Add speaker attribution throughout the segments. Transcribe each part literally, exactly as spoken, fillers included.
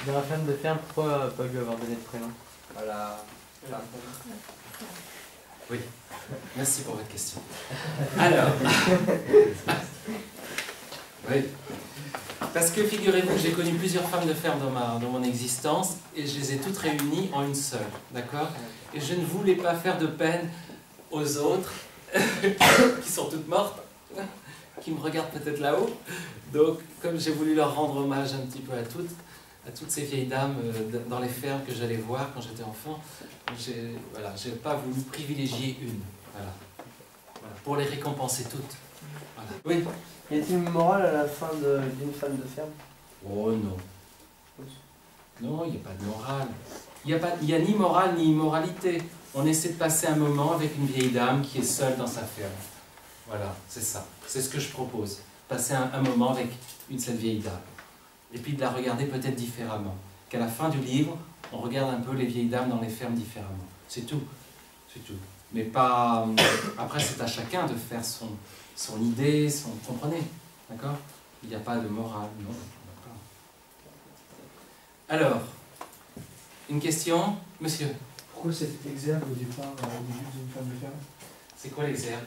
Speaker 1: Dans la ferme de ferme, pourquoi pas lui avoir donné de prénom?
Speaker 2: Voilà. Enfin, oui, merci pour votre question. Alors, oui, parce que figurez-vous que j'ai connu plusieurs femmes de ferme dans, ma, dans mon existence et je les ai toutes réunies en une seule, d'accord? Et je ne voulais pas faire de peine aux autres qui sont toutes mortes, qui me regardent peut-être là-haut. Donc, comme j'ai voulu leur rendre hommage un petit peu à toutes, à toutes ces vieilles dames euh, dans les fermes que j'allais voir quand j'étais enfant, j'ai voilà, j'ai pas voulu privilégier une. Voilà. Voilà. Pour les récompenser toutes. Voilà. Oui.
Speaker 1: Y a-t-il une morale à la fin d'une femme de ferme?
Speaker 2: Oh non. Non, il n'y a pas de morale. Il n'y a, pas, il y a ni morale ni immoralité. On essaie de passer un moment avec une vieille dame qui est seule dans sa ferme. Voilà, c'est ça. C'est ce que je propose. Passer un, un moment avec une seule vieille dame. Et puis de la regarder peut-être différemment. Qu'à la fin du livre, on regarde un peu les vieilles dames dans les fermes différemment. C'est tout. C'est tout. Mais pas... Après, c'est à chacun de faire son, son idée, son... Vous comprenez? D'accord? Il n'y a pas de morale, non? Alors, une question? Monsieur?
Speaker 3: Pourquoi cet exergue au départ, euh, au début d'une femme de ferme?
Speaker 2: C'est quoi l'exergue?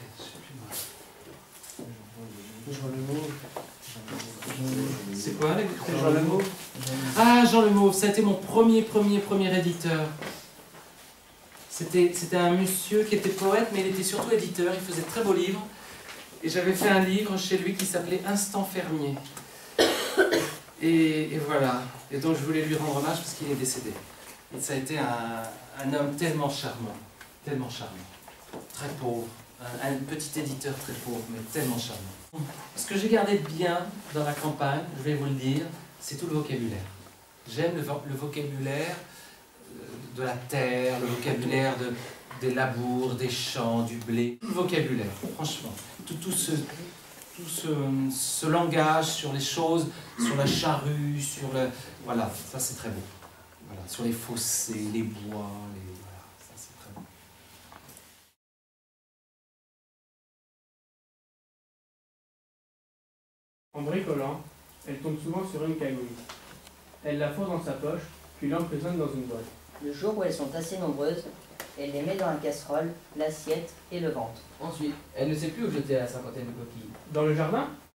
Speaker 3: Je vois le mot.
Speaker 2: C'est quoi l'exergue?
Speaker 3: Jean Le Mauve.
Speaker 2: Ah, Jean Le Mauve, ça a été mon premier, premier, premier éditeur. C'était un monsieur qui était poète, mais il était surtout éditeur, il faisait de très beaux livres. Et j'avais fait un livre chez lui qui s'appelait Instant Fermier. Et, et voilà. Et donc je voulais lui rendre hommage parce qu'il est décédé. Et ça a été un, un homme tellement charmant, tellement charmant. Très pauvre, un, un petit éditeur très pauvre, mais tellement charmant. Ce que j'ai gardé de bien dans la campagne, je vais vous le dire, c'est tout le vocabulaire. J'aime le, le vocabulaire de la terre, le vocabulaire de, des labours, des champs, du blé. Tout le vocabulaire, franchement. Tout, tout, ce, tout ce, ce langage sur les choses, sur la charrue, sur le... Voilà, ça c'est très beau. Voilà, sur les fossés, les bois, les... Voilà, ça c'est très beau.
Speaker 4: En bricolant, elle tombe souvent sur une cagoule. Elle la fourre dans sa poche, puis l'emprisonne dans une boîte.
Speaker 5: Le jour où elles sont assez nombreuses, elle les met dans la casserole, l'assiette et le ventre.
Speaker 6: Ensuite, elle ne sait plus où jeter la cinquantaine de coquilles.
Speaker 4: Dans le jardin,